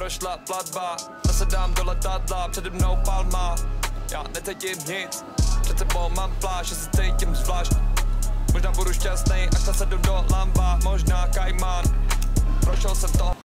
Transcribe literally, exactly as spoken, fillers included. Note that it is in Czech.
došla platba, nasedám do letadla, přede mnou palma. Já necítím nic, před sebou mám pláž, že se cítím zvlášť. Možná budu šťastný, až nasedu do lamba, možná kajman. Prošel jsem to